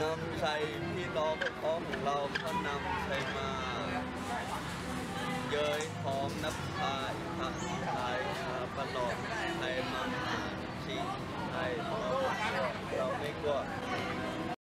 นำใส่พี่น้องของเราเขานำใส่มาเย้ยหอมนับพายพระชายตลอด